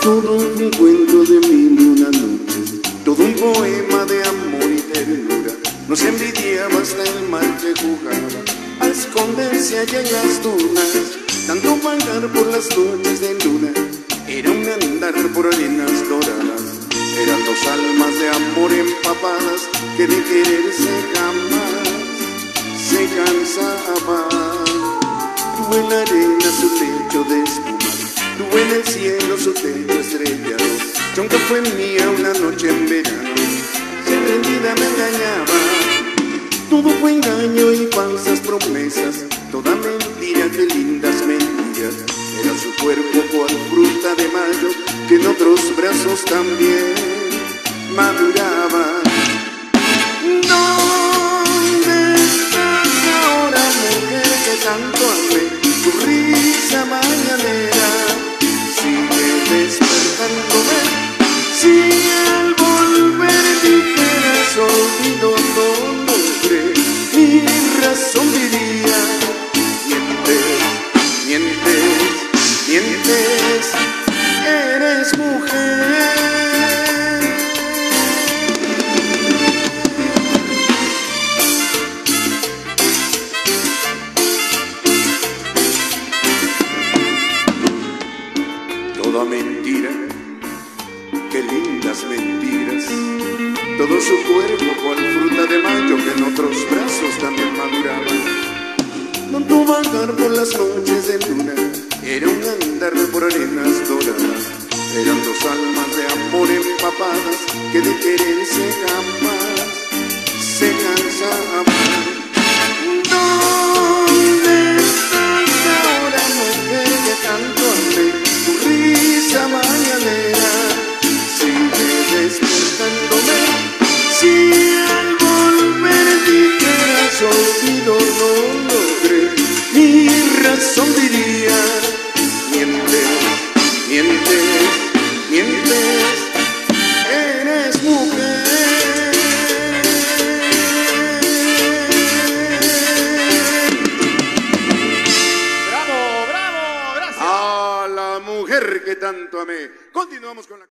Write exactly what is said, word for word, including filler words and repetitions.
Todo un cuento de mil y una noches, todo un poema de amor y ternura. Nos envidiaba hasta el mar que jugaba a esconderse allá en las dunas. Tanto vagar por las noches de luna era un andar por arenas doradas. Eran dos almas de amor empapadas que de quererse jamás se cansaban. Tú en la arena su lecho de espuma, tú en el cielo su techo estrellado. Yo aunque fue mía una noche en verano, sin rendida me engañaba. Todo fue engaño y falsas promesas, toda mentira, que lindas mentiras. Era su cuerpo cual fruta de mayo que en otros brazos también maduraba. ¿Dónde estás ahora, mujer que tanto amé? Tu risa mañanera sigue despertándome. Si al volver dijeras olvido, no lo creo, mi razón diría: mientes, mientes, mientes, eres mujer. Toda mentira, qué lindas mentiras. Todo su cuerpo cual fruta de mayo que en otros brazos también maduraba. Tanto vagar por las noches de luna era un andar por arenas doradas. Eran dos almas de amor empapadas que de quererse jamás se cansaban. ¿Dónde estás ahora, mujer que tanto amé? Tu risa mañanera sigue despertándome. Si al volver dijeras olvido, no lo creo, mi razón diría: mientes, mientes, mientes, eres mujer. ¡Bravo, bravo! ¡Gracias! A la mujer que tanto amé. Continuamos con la...